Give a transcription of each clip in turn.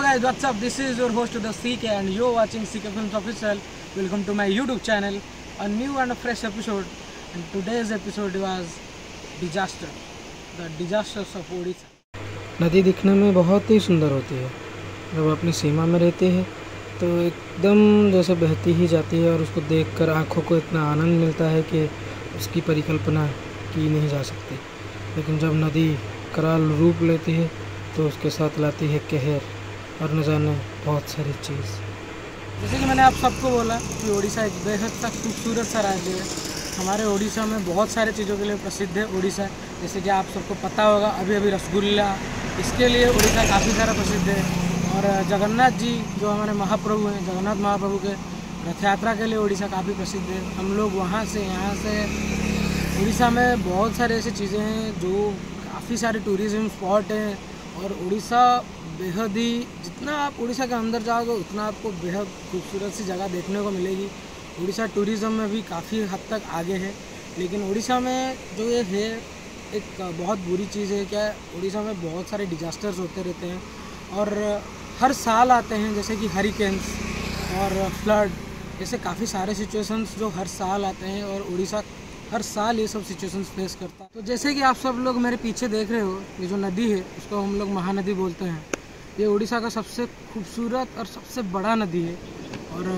guys, what's up? This is your host the CK and you're watching CK Films Official. Welcome to my YouTube channel, a new and a fresh episode. And today's episode was disaster, the disasters of Odisha. नदी दिखने में बहुत ही सुंदर होती है। जब अपनी सीमा में रहती है तो एकदम जैसे बहती ही जाती है और उसको देखकर आँखों को इतना आनंद मिलता है कि उसकी परिकल्पना की नहीं जा सकती। लेकिन जब नदी कराल रूप लेती है तो उसके साथ लाती है कहर और न जाने बहुत सारी चीज़। जैसे कि मैंने आप सबको बोला कि उड़ीसा एक बेहद सा खूबसूरत सा राज्य है। हमारे उड़ीसा में बहुत सारे चीज़ों के लिए प्रसिद्ध है उड़ीसा। जैसे कि आप सबको पता होगा अभी रसगुल्ला, इसके लिए उड़ीसा काफ़ी सारा प्रसिद्ध है। और जगन्नाथ जी जो हमारे महाप्रभु हैं, जगन्नाथ महाप्रभु के रथ यात्रा के लिए उड़ीसा काफ़ी प्रसिद्ध है। हम लोग वहाँ से यहाँ से उड़ीसा में बहुत सारे ऐसी चीज़ें हैं जो काफ़ी सारे टूरिज़्म स्पॉट हैं। और उड़ीसा बेहद ही, जितना आप उड़ीसा के अंदर जाओगे उतना आपको बेहद खूबसूरत सी जगह देखने को मिलेगी। उड़ीसा टूरिज़्म में भी काफ़ी हद तक आगे है। लेकिन उड़ीसा में जो ये है एक बहुत बुरी चीज़ है क्या, उड़ीसा में बहुत सारे डिजास्टर्स होते रहते हैं और हर साल आते हैं, जैसे कि हरिकेन्स और फ्लड, ऐसे काफ़ी सारे सिचुएशंस जो हर साल आते हैं और उड़ीसा हर साल ये सब सिचुएशंस फेस करता है। तो जैसे कि आप सब लोग मेरे पीछे देख रहे हो, ये जो नदी है उसको हम लोग महानदी बोलते हैं। ये उड़ीसा का सबसे खूबसूरत और सबसे बड़ा नदी है और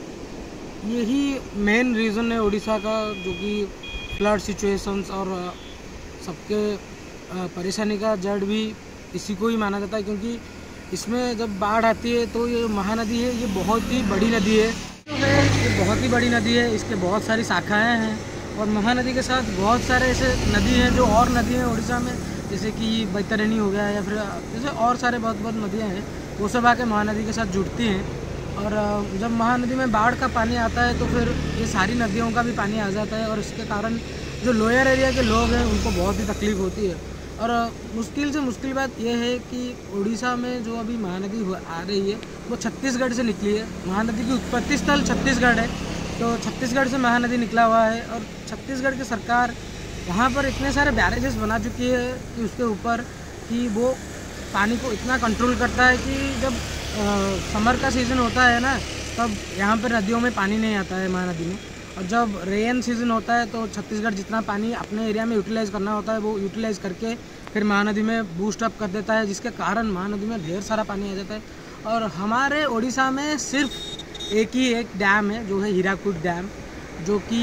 यही मेन रीज़न है उड़ीसा का, जो कि फ्लड सिचुएशंस और सबके परेशानी का जड़ भी इसी को ही माना जाता है। क्योंकि इसमें जब बाढ़ आती है तो ये महानदी है, ये बहुत ही बड़ी नदी है। ये बहुत ही बड़ी नदी है, इसके बहुत सारी शाखाएँ हैं और महानदी के साथ बहुत सारे ऐसे नदी हैं जो और नदी हैं उड़ीसा में, जैसे कि बैतरणी हो गया या फिर जैसे और सारे बहुत नदियाँ हैं, वो सब आके महानदी के साथ जुड़ती हैं। और जब महानदी में बाढ़ का पानी आता है तो फिर ये सारी नदियों का भी पानी आ जाता है और इसके कारण जो लोअर एरिया के लोग हैं उनको बहुत ही तकलीफ़ होती है। और मुश्किल से मुश्किल बात यह है कि उड़ीसा में जो अभी महानदी आ रही है वो छत्तीसगढ़ से निकली है। महानदी की उत्पत्ति स्थल छत्तीसगढ़ है, तो छत्तीसगढ़ से महानदी निकला हुआ है। और छत्तीसगढ़ की सरकार वहाँ पर इतने सारे बैरेजेस बना चुकी है कि उसके ऊपर कि वो पानी को इतना कंट्रोल करता है कि जब समर का सीज़न होता है ना, तब यहाँ पर नदियों में पानी नहीं आता है महानदी में। और जब रेन सीज़न होता है तो छत्तीसगढ़ जितना पानी अपने एरिया में यूटिलाइज़ करना होता है वो यूटिलाइज़ करके फिर महानदी में बूस्ट अप कर देता है, जिसके कारण महानदी में ढेर सारा पानी आ जाता है। और हमारे उड़ीसा में सिर्फ एक ही एक डैम है जो है हीराकुद डैम, जो कि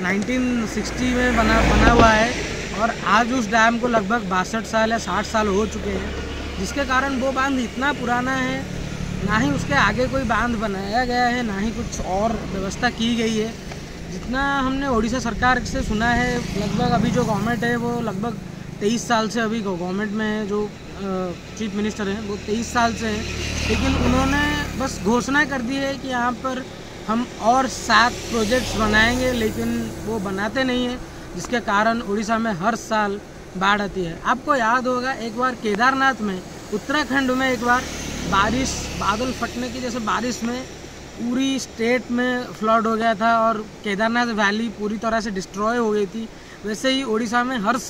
1960 में बना हुआ है और आज उस डैम को लगभग 62 साल या 60 साल हो चुके हैं, जिसके कारण वो बांध इतना पुराना है, ना ही उसके आगे कोई बांध बनाया गया है, ना ही कुछ और व्यवस्था की गई है। जितना हमने उड़ीसा सरकार से सुना है, लगभग अभी जो गवर्नमेंट है वो लगभग 23 साल से अभी गवर्नमेंट में है, जो चीफ मिनिस्टर हैं वो 23 साल से है। लेकिन उन्होंने बस घोषणा कर दी है कि यहाँ पर हम और 7 प्रोजेक्ट्स बनाएंगे, लेकिन वो बनाते नहीं हैं, जिसके कारण उड़ीसा में हर साल बाढ़ आती है। आपको याद होगा एक बार केदारनाथ में, उत्तराखंड में एक बार बारिश, बादल फटने की जैसे बारिश में पूरी स्टेट में फ्लड हो गया था और केदारनाथ वैली पूरी तरह से डिस्ट्रॉय हो गई थी। वैसे ही उड़ीसा में हर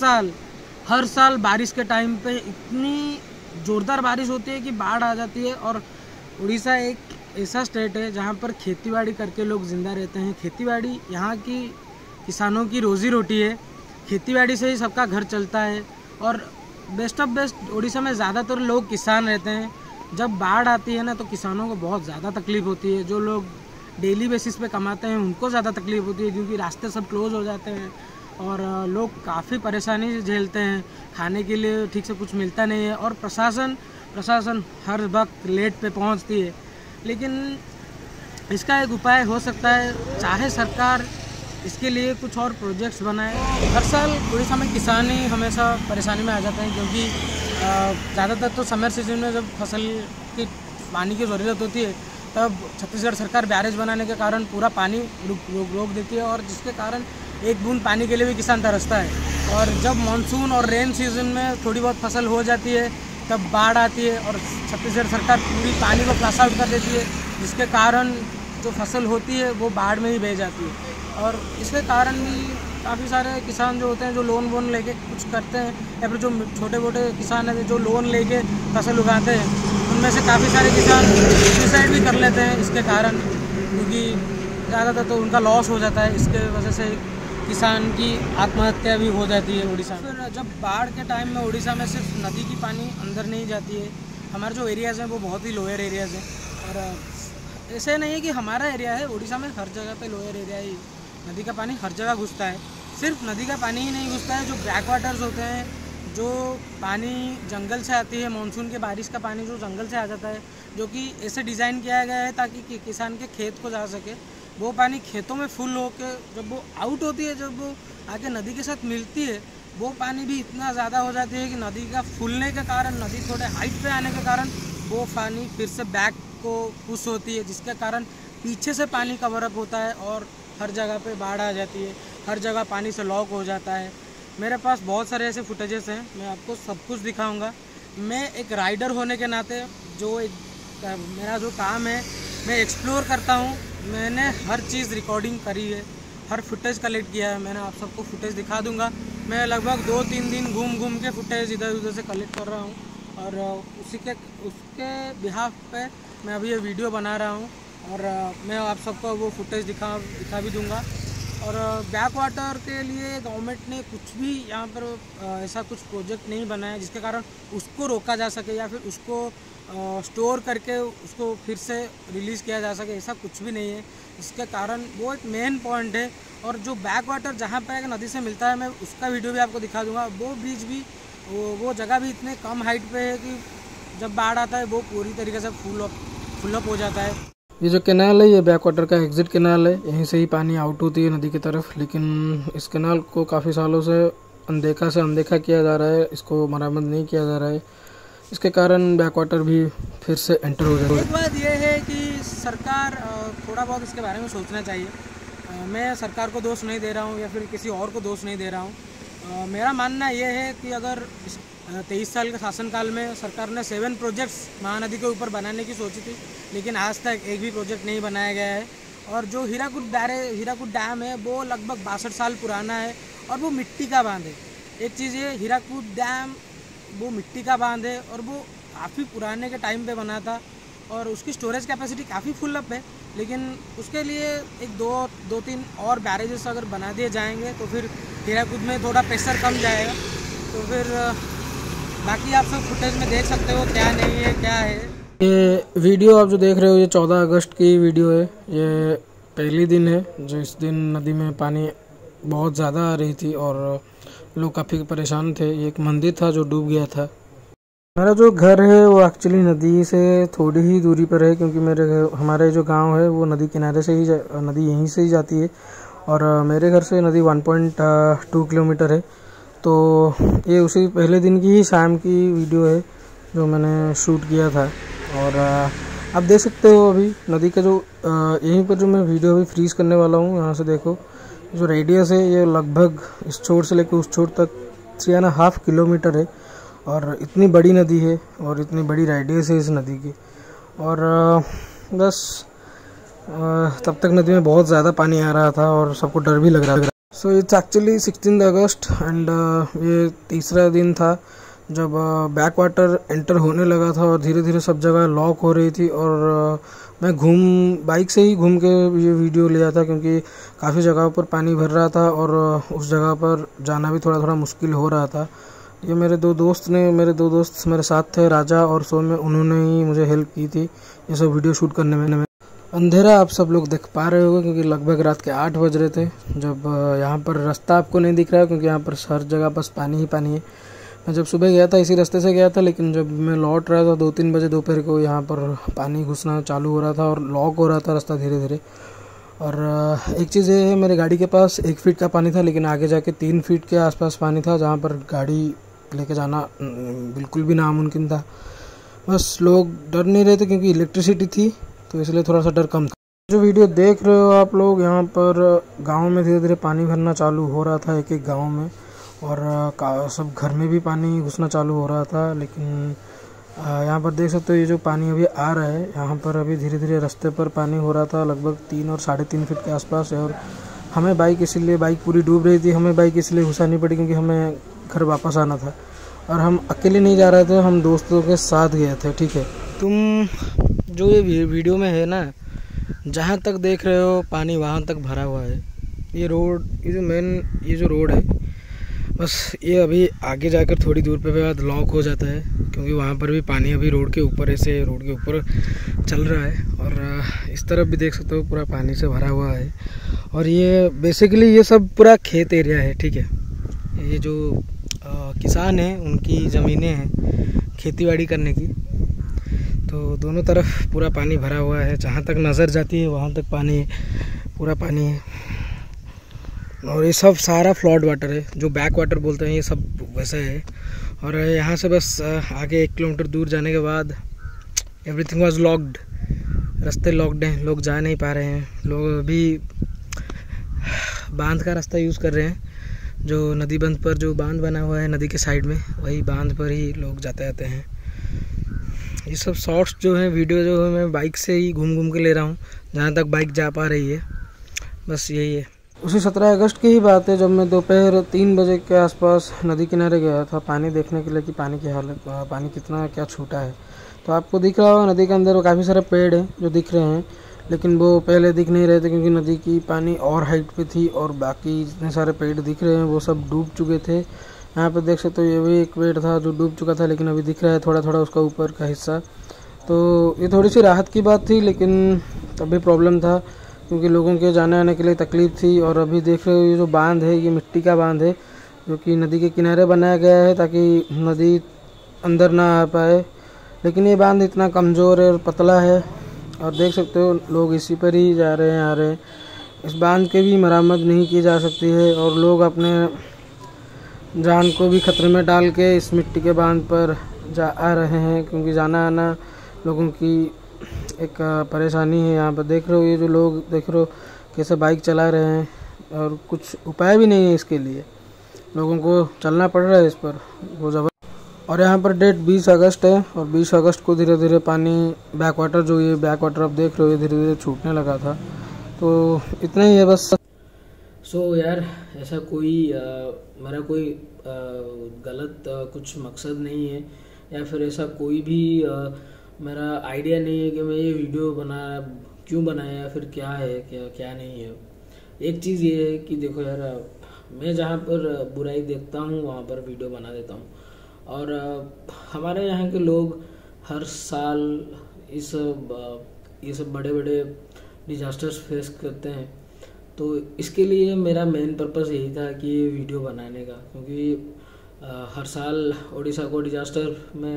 साल बारिश के टाइम पे इतनी ज़ोरदार बारिश होती है कि बाढ़ आ जाती है। और उड़ीसा एक ऐसा स्टेट है जहाँ पर खेतीबाड़ी करके लोग ज़िंदा रहते हैं। खेतीबाड़ी यहाँ की किसानों की रोज़ी रोटी है, खेतीबाड़ी से ही सबका घर चलता है। और बेस्ट ऑफ बेस्ट उड़ीसा में ज़्यादातर लोग किसान रहते हैं। जब बाढ़ आती है ना तो किसानों को बहुत ज़्यादा तकलीफ़ होती है। जो लोग डेली बेसिस पे कमाते हैं उनको ज़्यादा तकलीफ़ होती है, क्योंकि रास्ते सब क्लोज़ हो जाते हैं और लोग काफ़ी परेशानी झेलते हैं। खाने के लिए ठीक से कुछ मिलता नहीं है और प्रशासन हर वक्त लेट पे पहुंचती है। लेकिन इसका एक उपाय हो सकता है, चाहे सरकार इसके लिए कुछ और प्रोजेक्ट्स बनाए। हर साल उड़ीसा में किसान ही हमेशा परेशानी में आ जाते हैं, क्योंकि ज़्यादातर तो समर सीजन में जब फसल की पानी की ज़रूरत होती है तब छत्तीसगढ़ सरकार बैरेज बनाने के कारण पूरा पानी रोक देती है और जिसके कारण एक बूंद पानी के लिए भी किसान तरसता है। और जब मानसून और रेन सीजन में थोड़ी बहुत फसल हो जाती है तब बाढ़ आती है और छत्तीसगढ़ सरकार पूरी पानी को फ्लश आउट कर देती है, जिसके कारण जो फसल होती है वो बाढ़ में ही बह जाती है। और इसके कारण भी काफ़ी सारे किसान जो होते हैं जो लोन वोन लेके कुछ करते हैं, या फिर जो छोटे मोटे किसान हैं जो लोन लेके फसल उगाते हैं, उनमें से काफ़ी सारे किसान सुसाइड भी कर लेते हैं इसके कारण, क्योंकि ज़्यादातर तो उनका लॉस हो जाता है। इसके वजह से किसान की आत्महत्या भी हो जाती है उड़ीसा में। फिर जब बाढ़ के टाइम में उड़ीसा में सिर्फ नदी की पानी अंदर नहीं जाती है, हमारे जो एरियाज़ हैं वो बहुत ही लोअर एरियाज़ हैं। और ऐसे नहीं है कि हमारा एरिया है, उड़ीसा में हर जगह पे लोअर एरिया ही नदी का पानी हर जगह घुसता है। सिर्फ नदी का पानी ही नहीं घुसता है, जो बैक वाटर्स होते हैं, जो पानी जंगल से आती है, मानसून के बारिश का पानी जो जंगल से आ जाता है, जो कि ऐसे डिज़ाइन किया गया है ताकि किसान के खेत को जा सके, वो पानी खेतों में फुल होकर जब वो आउट होती है, जब वो आके नदी के साथ मिलती है, वो पानी भी इतना ज़्यादा हो जाती है कि नदी का फूलने के कारण, नदी थोड़े हाइट पे आने के कारण वो पानी फिर से बैक को पुश होती है, जिसके कारण पीछे से पानी कवर अप होता है और हर जगह पे बाढ़ आ जाती है, हर जगह पानी से लॉक हो जाता है। मेरे पास बहुत सारे ऐसे फुटेजेस हैं, मैं आपको सब कुछ दिखाऊंगा। मैं एक राइडर होने के नाते मेरा जो काम है, मैं एक्सप्लोर करता हूँ। मैंने हर चीज़ रिकॉर्डिंग करी है, हर फुटेज कलेक्ट किया है। मैंने आप सबको फुटेज दिखा दूंगा। मैं लगभग 2-3 दिन घूम के फुटेज इधर उधर से कलेक्ट कर रहा हूँ, और उसके बिहाफ पे मैं अभी ये वीडियो बना रहा हूँ, और मैं आप सबको वो फुटेज दिखा भी दूंगा। और बैक वाटर के लिए गवर्नमेंट ने कुछ भी यहाँ पर ऐसा कुछ प्रोजेक्ट नहीं बनाया जिसके कारण उसको रोका जा सके, या फिर उसको स्टोर करके उसको फिर से रिलीज़ किया जा सके, ऐसा कुछ भी नहीं है। इसके कारण वो एक मेन पॉइंट है। और जो बैक वाटर जहाँ पर नदी से मिलता है, मैं उसका वीडियो भी आपको दिखा दूंगा। वो ब्रिज भी, वो जगह भी इतने कम हाइट पे है कि जब बाढ़ आता है वो पूरी तरीके से फुल अप हो जाता है। ये जो कैनाल है, ये बैक वाटर का एग्जिट कैनाल है, यहीं से ही पानी आउट होती है नदी की तरफ। लेकिन इस कैनाल को काफ़ी सालों से अनदेखा किया जा रहा है, इसको मरम्मत नहीं किया जा रहा है। इसके कारण बैक वाटर भी फिर से एंटर हो जाएगा। एक बात यह है कि सरकार थोड़ा बहुत इसके बारे में सोचना चाहिए। मैं सरकार को दोष नहीं दे रहा हूँ या फिर किसी और को दोष नहीं दे रहा हूँ। मेरा मानना यह है कि अगर 23 साल के शासनकाल में सरकार ने 7 प्रोजेक्ट्स महानदी के ऊपर बनाने की सोची थी, लेकिन आज तक एक भी प्रोजेक्ट नहीं बनाया गया है। और जो हीराकुद डैम है वो लगभग 62 साल पुराना है, और वो मिट्टी का बांध है। एक चीज़ ये, हीराकुद डैम वो मिट्टी का बांध है, और वो काफ़ी पुराने के टाइम पे बना था, और उसकी स्टोरेज कैपेसिटी काफ़ी फुल अप है। लेकिन उसके लिए एक 2-3 और बैरेजेस अगर बना दिए जाएंगे तो फिर हीराकुद में थोड़ा प्रेशर कम जाएगा। तो फिर बाकी आप सब फुटेज में देख सकते हो क्या नहीं है, क्या है। ये वीडियो आप जो देख रहे हो, ये 14 अगस्त की वीडियो है। ये पहली दिन है जो इस दिन नदी में पानी बहुत ज़्यादा आ रही थी और लोग काफ़ी परेशान थे। ये एक मंदिर था जो डूब गया था। मेरा जो घर है वो एक्चुअली नदी से थोड़ी ही दूरी पर है, क्योंकि हमारे जो गांव है वो नदी किनारे से ही नदी यहीं से ही जाती है, और मेरे घर से नदी 1.2 किलोमीटर है। तो ये उसी पहले दिन की ही शाम की वीडियो है जो मैंने शूट किया था। और आप देख सकते हो अभी नदी का जो यहीं पर जो मैं वीडियो अभी फ्रीज करने वाला हूँ, यहाँ से देखो जो रेडियस है ये लगभग इस छोर से लेकर उस छोर तक 3.5 किलोमीटर है। और इतनी बड़ी नदी है और इतनी बड़ी रेडियस है इस नदी की। और बस तब तक नदी में बहुत ज़्यादा पानी आ रहा था और सबको डर भी लग रहा था। सो इट्स एक्चुअली 16 अगस्त एंड ये तीसरा दिन था जब बैक वाटर एंटर होने लगा था और धीरे धीरे सब जगह लॉक हो रही थी। और मैं बाइक से ही घूम के ये वीडियो लिया था, क्योंकि काफ़ी जगहों पर पानी भर रहा था और उस जगह पर जाना भी थोड़ा मुश्किल हो रहा था। ये मेरे दो दोस्त मेरे साथ थे, राजा और सौम्य, उन्होंने ही मुझे हेल्प की थी ये सब वीडियो शूट करने में। अंधेरा आप सब लोग देख पा रहे होंगे क्योंकि लगभग रात के 8 बज रहे थे जब यहाँ पर रास्ता आपको नहीं दिख रहा है, क्योंकि यहाँ पर हर जगह बस पानी ही पानी है। मैं जब सुबह गया था इसी रास्ते से गया था, लेकिन जब मैं लौट रहा था 2-3 बजे दोपहर को, यहाँ पर पानी घुसना चालू हो रहा था और लॉक हो रहा था रास्ता धीरे धीरे। और एक चीज़ ये है, मेरे गाड़ी के पास 1 फीट का पानी था, लेकिन आगे जाके 3 फीट के आसपास पानी था, जहाँ पर गाड़ी लेके जाना बिल्कुल भी नामुमकिन था। बस लोग डर नहीं रहे थे क्योंकि इलेक्ट्रिसिटी थी, तो इसलिए थोड़ा सा डर कम था। जो वीडियो देख रहे हो आप लोग, यहाँ पर गांव में धीरे धीरे पानी भरना चालू हो रहा था एक गांव में, और सब घर में भी पानी घुसना चालू हो रहा था। लेकिन यहाँ पर देख सकते हो ये जो पानी अभी आ रहा है, यहाँ पर अभी धीरे धीरे रास्ते पर पानी हो रहा था लगभग 3 और 3.5 फीट के आसपास है। और हमें बाइक पूरी डूब रही थी, हमें बाइक इसलिए घुसानी पड़ी क्योंकि हमें घर वापस आना था और हम अकेले नहीं जा रहे थे, हम दोस्तों के साथ गए थे। ठीक है, तुम जो ये वीडियो में है ना, जहाँ तक देख रहे हो पानी वहाँ तक भरा हुआ है। ये रोड, ये जो रोड है, बस ये अभी आगे जाकर थोड़ी दूर पे बाद लॉक हो जाता है क्योंकि वहाँ पर भी पानी अभी रोड के ऊपर चल रहा है। और इस तरफ भी देख सकते हो पूरा पानी से भरा हुआ है। और ये बेसिकली ये सब पूरा खेत एरिया है। ठीक है, ये जो किसान हैं उनकी ज़मीनें हैं खेतीबाड़ी करने की, तो दोनों तरफ पूरा पानी भरा हुआ है। जहाँ तक नज़र जाती है वहाँ तक पूरा पानी है। और ये सब सारा फ्लड वाटर है, जो बैक वाटर बोलते हैं, ये सब वैसा है। और यहाँ से बस आगे 1 किलोमीटर दूर जाने के बाद एवरीथिंग वाज लॉक्ड, रास्ते लॉक्ड हैं, लोग जा नहीं पा रहे हैं। लोग अभी बांध का रास्ता यूज़ कर रहे हैं, जो नदी बंध पर जो बांध बना हुआ है नदी के साइड में, वही बांध पर ही लोग जाते आते हैं। ये सब शॉर्ट्स जो हैं, वीडियो जो है, मैं बाइक से ही घूम के ले रहा हूँ जहाँ तक बाइक जा पा रही है, बस यही है। उसी 17 अगस्त की ही बात है जब मैं दोपहर 3 बजे के आसपास नदी किनारे गया था पानी देखने के लिए कि पानी की हालत, पानी कितना क्या छूटा है। तो आपको दिख रहा होगा नदी के अंदर काफ़ी सारे पेड़ हैं जो दिख रहे हैं, लेकिन वो पहले दिख नहीं रहे थे क्योंकि नदी की पानी और हाइट पे थी और बाकी जितने सारे पेड़ दिख रहे हैं वो सब डूब चुके थे। यहाँ पे देख सकते हो ये भी एक पेड़ था जो डूब चुका था, लेकिन अभी दिख रहा है थोड़ा थोड़ा उसका ऊपर का हिस्सा। तो ये थोड़ी सी राहत की बात थी, लेकिन तब भी प्रॉब्लम था क्योंकि लोगों के जाने आने के लिए तकलीफ़ थी। और अभी देख रहे हो ये जो बांध है, ये मिट्टी का बांध है जो कि नदी के किनारे बनाया गया है ताकि नदी अंदर ना आ पाए, लेकिन ये बांध इतना कमज़ोर है और पतला है। और देख सकते हो लोग इसी पर ही जा रहे हैं, आ रहे हैं। इस बांध के भी मरम्मत नहीं की जा सकती है और लोग अपने जान को भी खतरे में डाल के इस मिट्टी के बांध पर आ रहे हैं क्योंकि जाना आना लोगों की एक परेशानी है। यहाँ पर देख रहे हो ये जो लोग देख रहे हो कैसे बाइक चला रहे हैं और कुछ उपाय भी नहीं है इसके लिए, लोगों को चलना पड़ रहा है इस पर वो जबर। और यहाँ पर डेट 20 अगस्त है और 20 अगस्त को धीरे धीरे पानी बैक वाटर जो ये बैक वाटर आप देख रहे हो ये धीरे धीरे छूटने लगा था। तो इतना ही है बस। सो यार ऐसा कोई मेरा कोई गलत कुछ मकसद नहीं है या फिर ऐसा कोई भी मेरा आइडिया नहीं है कि मैं ये वीडियो क्यों बनाया या फिर क्या है क्या नहीं है। एक चीज़ ये है कि देखो यार, मैं जहाँ पर बुराई देखता हूँ वहाँ पर वीडियो बना देता हूँ। और हमारे यहाँ के लोग हर साल ये सब बड़े बड़े डिजास्टर्स फेस करते हैं। तो इसके लिए मेरा मेन पर्पस यही था कि ये वीडियो बनाने का, क्योंकि हर साल उड़ीसा को डिजास्टर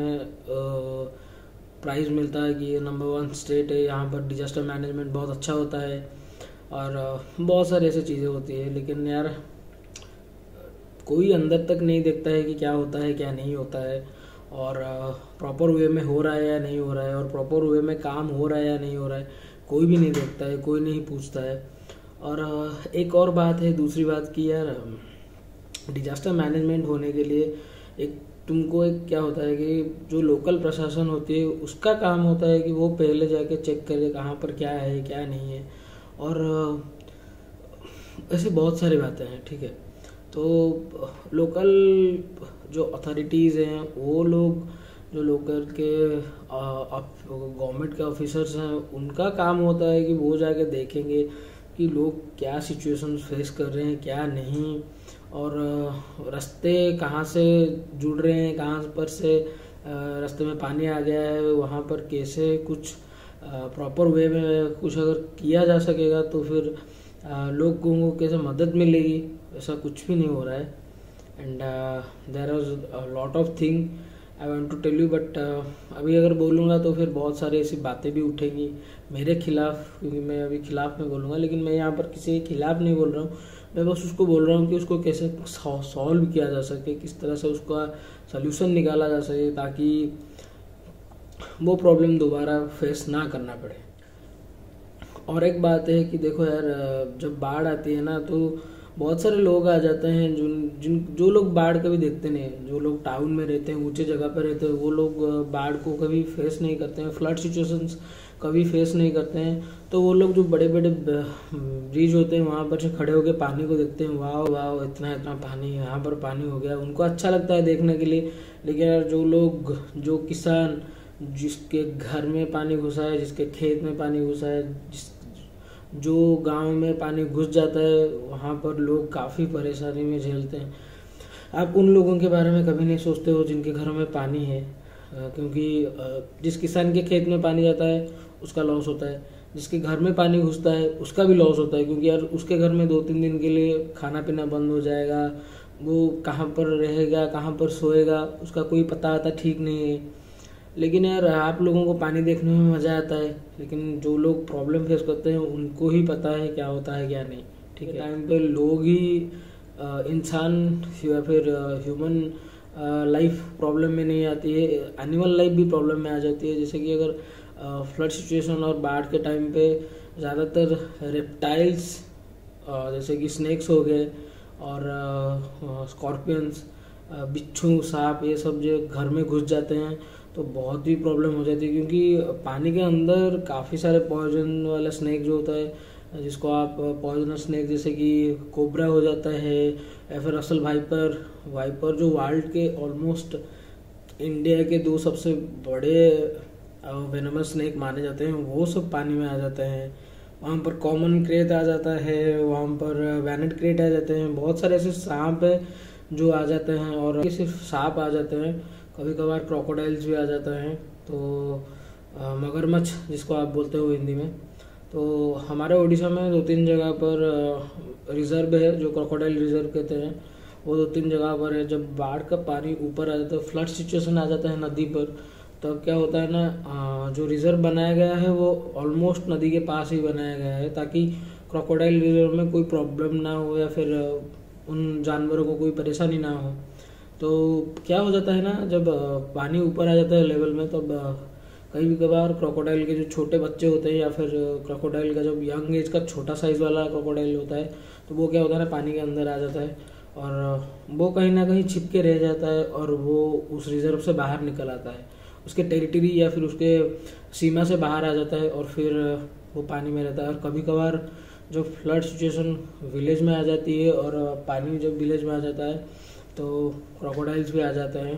में प्राइज़ मिलता है कि ये नंबर 1 स्टेट है, यहाँ पर डिजास्टर मैनेजमेंट बहुत अच्छा होता है और बहुत सारी ऐसी चीज़ें होती है। लेकिन यार कोई अंदर तक नहीं देखता है कि क्या होता है क्या नहीं होता है और प्रॉपर वे में हो रहा है या नहीं हो रहा है और प्रॉपर वे में काम हो रहा है या नहीं हो रहा है, कोई भी नहीं देखता है, कोई नहीं पूछता है। और एक और बात है, दूसरी बात की यार, डिजास्टर मैनेजमेंट होने के लिए तुमको एक क्या होता है कि जो लोकल प्रशासन होती है उसका काम होता है कि वो पहले जाके चेक करे कहाँ पर क्या है क्या नहीं है। और ऐसे बहुत सारी बातें हैं। ठीक है, तो लोकल जो अथॉरिटीज़ हैं वो लोग, जो लोकल के गवर्नमेंट के ऑफिसर्स हैं, उनका काम होता है कि वो जाके देखेंगे कि लोग क्या सिचुएशंस फेस कर रहे हैं क्या नहीं, और रास्ते कहाँ से जुड़ रहे हैं, कहाँ पर से रास्ते में पानी आ गया है, वहाँ पर कैसे कुछ प्रॉपर वे में कुछ अगर किया जा सकेगा तो फिर लोगों को कैसे मदद मिलेगी, ऐसा कुछ भी नहीं हो रहा है। And there was a lot of thing I want to tell you, but अभी अगर बोलूँगा तो फिर बहुत सारी ऐसी बातें भी उठेंगी मेरे खिलाफ, क्योंकि मैं अभी खिलाफ में बोलूँगा। लेकिन मैं यहाँ पर किसी के खिलाफ नहीं बोल रहा हूँ, मैं बस उसको बोल रहा हूँ कि उसको कैसे सॉल्व किया जा सके, किस तरह से उसका सल्यूशन निकाला जा सके ताकि वो प्रॉब्लम दोबारा फेस ना करना पड़े। और एक बात है कि देखो यार, जब बाढ़ आती है ना तो बहुत सारे लोग आ जाते हैं जो लोग बाढ़ कभी देखते नहीं, जो लोग टाउन में रहते हैं, ऊंचे जगह पर रहते हैं, वो लोग बाढ़ को कभी फेस नहीं करते हैं, फ्लड सिचुएशंस कभी फेस नहीं करते हैं। तो वो लोग जो बड़े बड़े ब्रिज होते हैं वहाँ पर से खड़े होकर पानी को देखते हैं, वाह वाह इतना इतना पानी, यहाँ पर पानी हो गया, उनको अच्छा लगता है देखने के लिए। लेकिन यार जो किसान जिसके घर में पानी घुसा है, जिसके खेत में पानी घुसा है, जो गांव में पानी घुस जाता है, वहाँ पर लोग काफ़ी परेशानी में झेलते हैं। आप उन लोगों के बारे में कभी नहीं सोचते हो जिनके घरों में पानी है, क्योंकि जिस किसान के खेत में पानी जाता है उसका लॉस होता है, जिसके घर में पानी घुसता है उसका भी लॉस होता है, क्योंकि यार उसके घर में 2-3 दिन के लिए खाना पीना बंद हो जाएगा, वो कहाँ पर रहेगा, कहाँ पर सोएगा, उसका कोई पता आता ठीक नहीं है। लेकिन यार आप लोगों को पानी देखने में मज़ा आता है, लेकिन जो लोग प्रॉब्लम फेस करते हैं उनको ही पता है क्या होता है क्या नहीं। ठीक है, टाइम पे लोग ही इंसान या फिर ह्यूमन लाइफ प्रॉब्लम में नहीं आती है, एनिमल लाइफ भी प्रॉब्लम में आ जाती है। जैसे कि अगर फ्लड सिचुएशन और बाढ़ के टाइम पे ज़्यादातर रेप्टाइल्स जैसे कि स्नेक्स हो गए और स्कॉर्पियंस, बिच्छू, सांप, ये सब जो घर में घुस जाते हैं तो बहुत ही प्रॉब्लम हो जाती है, क्योंकि पानी के अंदर काफ़ी सारे पॉइजन वाला स्नेक जो होता है, जिसको आप पॉइजनस स्नेक जैसे कि कोबरा हो जाता है या फिर असल वाइपर जो वर्ल्ड के ऑलमोस्ट इंडिया के 2 सबसे बड़े वेनमस स्नेक माने जाते हैं, वो सब पानी में आ जाते हैं। वहाँ पर कॉमन क्रेट आ जाता है, वहाँ पर वैनेट क्रेट आ जाते हैं, बहुत सारे ऐसे सांप है जो आ जाते हैं। और सिर्फ सांप आ जाते हैं, कभी कभार क्रोकोडाइल्स भी आ जाते हैं, तो मगरमच्छ जिसको आप बोलते हो हिंदी में। तो हमारे उड़ीसा में 2-3 जगह पर रिजर्व है, जो क्रोकोडाइल रिजर्व कहते हैं, वो 2-3 जगह पर है। जब बाढ़ का पानी ऊपर आ जाता है, फ्लड सिचुएशन आ जाता है नदी पर, तब क्या होता है ना, जो रिजर्व बनाया गया है वो ऑलमोस्ट नदी के पास ही बनाया गया है, ताकि क्रोकोडाइल रिजर्व में कोई प्रॉब्लम ना हो या फिर उन जानवरों को कोई परेशानी ना हो। तो क्या हो जाता है ना, जब पानी ऊपर आ जाता है लेवल में, तब कई कभार क्रोकोडाइल के जो छोटे बच्चे होते हैं या फिर क्रोकोडाइल का जब यंग एज का छोटा साइज़ वाला क्रोकोडाइल होता है, तो वो क्या होता है ना, पानी के अंदर आ जाता है और वो कहीं ना कहीं छिप के रह जाता है और वो उस रिजर्व से बाहर निकल आता है, उसके टेरिटरी या फिर उसके सीमा से बाहर आ जाता है और फिर वो पानी में रहता है। और कभी कभार जब फ्लड सिचुएशन विलेज में आ जाती है और पानी जब विलेज में आ जाता है तो क्रोकोडाइल्स भी आ जाते हैं,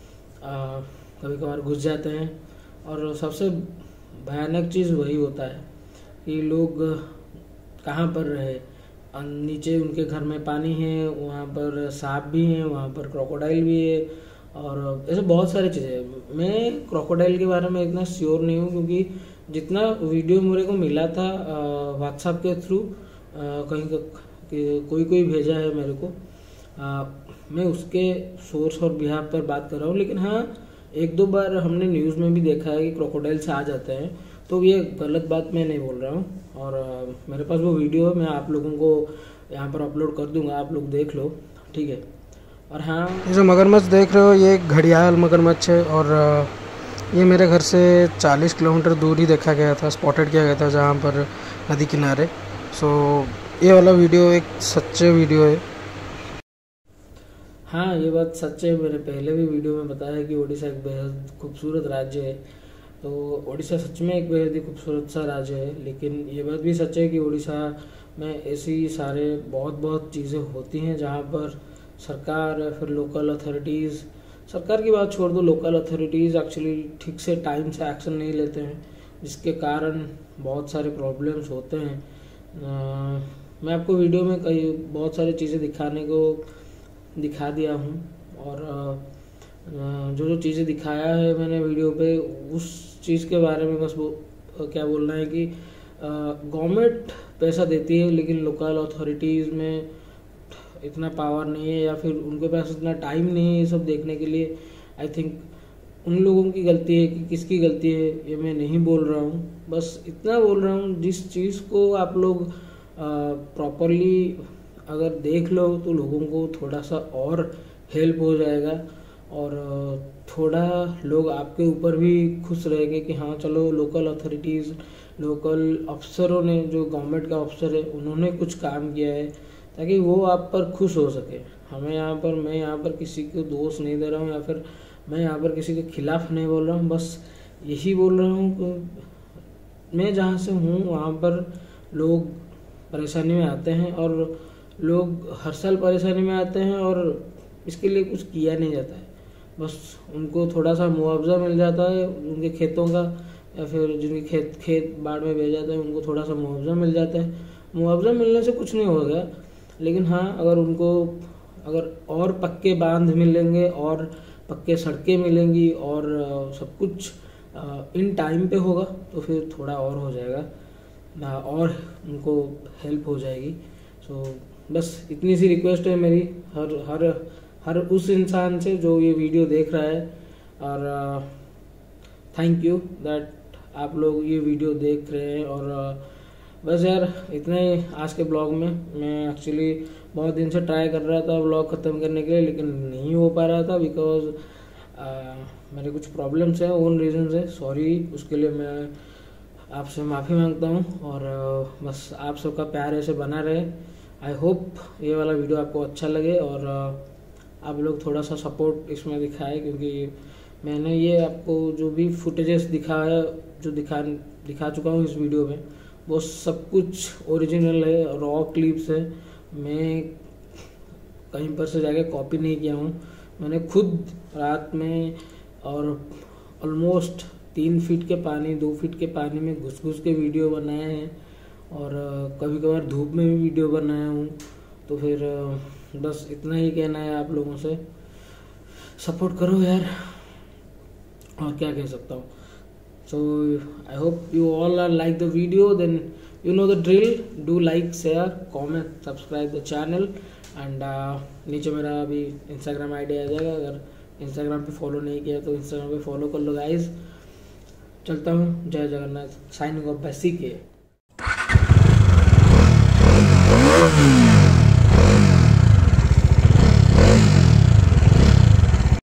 कभी कभार घुस जाते हैं। और सबसे भयानक चीज़ वही होता है कि लोग कहाँ पर रहे, नीचे उनके घर में पानी है, वहाँ पर सांप भी हैं, वहाँ पर क्रोकोडाइल भी है और ऐसे बहुत सारी चीज़ें। मैं क्रोकोडाइल के बारे में इतना श्योर नहीं हूँ, क्योंकि जितना वीडियो मेरे को मिला था व्हाट्सएप के थ्रू, कहीं कोई भेजा है मेरे को, मैं उसके सोर्स और बिहाफ पर बात कर रहा हूँ। लेकिन हाँ, 1-2 बार हमने न्यूज़ में भी देखा है कि क्रोकोडाइल्स आ जाते हैं, तो ये गलत बात मैं नहीं बोल रहा हूँ। और मेरे पास वो वीडियो है, मैं आप लोगों को यहाँ पर अपलोड कर दूँगा, आप लोग देख लो, ठीक है। और हाँ, ये जो मगरमच्छ देख रहे हो ये एक घड़ियाल मगरमच्छ है और ये मेरे घर से 40 किलोमीटर दूर ही देखा गया था, स्पॉटेड किया गया था जहाँ पर नदी किनारे। सो ये वाला वीडियो एक सच्चे वीडियो है। हाँ, ये बात सच है, मैंने पहले भी वीडियो में बताया कि उड़ीसा एक बेहद खूबसूरत राज्य है। तो उड़ीसा सच में एक बेहद ही खूबसूरत सा राज्य है, लेकिन ये बात भी सच है कि उड़ीसा में ऐसी सारे बहुत चीज़ें होती हैं जहाँ पर सरकार या फिर लोकल अथॉरिटीज़, सरकार की बात छोड़ दो, लोकल अथॉरिटीज़ एक्चुअली ठीक से टाइम से एक्शन नहीं लेते हैं, जिसके कारण बहुत सारे प्रॉब्लम्स होते हैं। मैं आपको वीडियो में बहुत सारी चीज़ें दिखा दिया हूँ और जो चीज़ें दिखाया है मैंने वीडियो पे, उस चीज़ के बारे में बस क्या बोलना है कि गवर्नमेंट पैसा देती है, लेकिन लोकल अथॉरिटीज़ में इतना पावर नहीं है या फिर उनके पास इतना टाइम नहीं है ये सब देखने के लिए। आई थिंक उन लोगों की गलती है कि किसकी गलती है ये मैं नहीं बोल रहा हूँ, बस इतना बोल रहा हूँ जिस चीज़ को आप लोग प्रॉपरली अगर देख लो तो लोगों को थोड़ा सा और हेल्प हो जाएगा और थोड़ा लोग आपके ऊपर भी खुश रहेंगे कि हाँ चलो लोकल अथॉरिटीज़, लोकल अफसरों ने, जो गवर्नमेंट का अफसर है उन्होंने कुछ काम किया है, ताकि वो आप पर खुश हो सके। मैं यहाँ पर किसी को दोष नहीं दे रहा हूँ या फिर मैं यहाँ पर किसी के खिलाफ नहीं बोल रहा हूँ, बस यही बोल रहा हूँ कि मैं जहाँ से हूँ वहाँ पर लोग परेशानी में आते हैं, और लोग हर साल परेशानी में आते हैं और इसके लिए कुछ किया नहीं जाता है। बस उनको थोड़ा सा मुआवजा मिल जाता है उनके खेतों का, या फिर जिनके खेत बाढ़ में बह जाते हैं उनको थोड़ा सा मुआवजा मिल जाता है। मुआवजा मिलने से कुछ नहीं होगा, लेकिन हाँ अगर और पक्के बांध मिलेंगे और पक्के सड़कें मिलेंगी और सब कुछ इन टाइम पे होगा तो फिर थोड़ा और हो जाएगा और उनको हेल्प हो जाएगी। सो बस इतनी सी रिक्वेस्ट है मेरी हर उस इंसान से जो ये वीडियो देख रहा है, और थैंक यू दैट आप लोग ये वीडियो देख रहे हैं। और बस यार इतना ही आज के ब्लॉग में। मैं एक्चुअली बहुत दिन से ट्राई कर रहा था ब्लॉग ख़त्म करने के लिए, लेकिन नहीं हो पा रहा था बिकॉज मेरे कुछ प्रॉब्लम्स हैं, ओन रीजन है। सॉरी, उसके लिए मैं आपसे माफ़ी मांगता हूँ। और बस आप सबका प्यार ऐसे बना रहे। आई होप ये वाला वीडियो आपको अच्छा लगे और आप लोग थोड़ा सा सपोर्ट इसमें दिखाएं, क्योंकि मैंने ये आपको जो भी फुटेजेस दिखाया जो दिखा चुका हूँ इस वीडियो में, वो सब कुछ ओरिजिनल है, रॉ क्लिप्स है। मैं कहीं पर से जाके कॉपी नहीं किया हूँ। मैंने खुद रात में और ऑलमोस्ट 3 फीट के पानी 2 फीट के पानी में घुस के वीडियो बनाए हैं, और कभी कभार धूप में भी वीडियो बनाया हूँ। तो फिर बस इतना ही कहना है आप लोगों से, सपोर्ट करो यार, और क्या कह सकता हूँ। So I hope you all are like the video, then you know the drill, do like, share, comment, subscribe the channel and नीचे मेरा अभी Instagram ID आ जाएगा। अगर Instagram पे फॉलो नहीं किया तो Instagram पे फॉलो कर लो गाइज। चलता हूँ, जय Jagannath, signing off by CK।